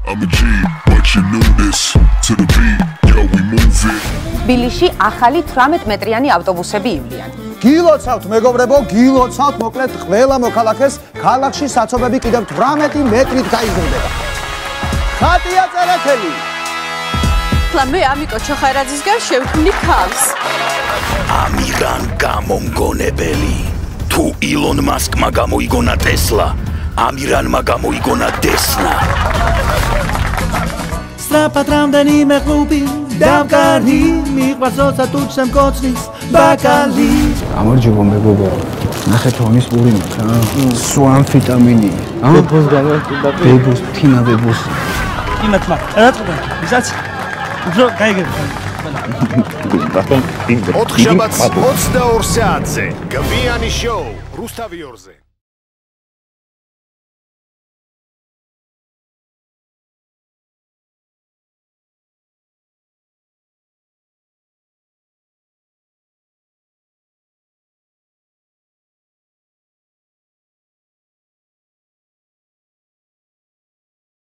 I'm a G, but you knew this. To the beat, yo, we move it. თბილისში ახალი 18 მეტრიანი ავტობუსები ივლიან. გილოცავთ მეგობრებო, გილოცავთ, მოკლედ ყველა მოქალაქეს ქალაქში საცობები კიდევ 18 მეტრით გაიზრდება. ხატია წერეთელი. მე ამიკო ჩოხარაძისგან შევქმნი ქავს. ამირან გამომგონებელი. თუ ილონ მასკმა გამოიგონა ტესლა, ამირანმა გამოიგონა დესნა. სწრაფად რამდენიმე კლუბი დავკარგი, მიყვარს როცა თუჩემ კოცნის ბაკალი. გამარჯობა მეგობრო, ნახეთ რომის პური მაქვს, სუამფიტამინი. ბებოს გამარჯობა. ბებოს, თინა ბებოს. იმათმა, რა თქმა უნდა, ვისაც უფრო გაიგებ. 4 შაბათს 22 საათზე, გვიანი შოუ, რუსთავი 2-ზე.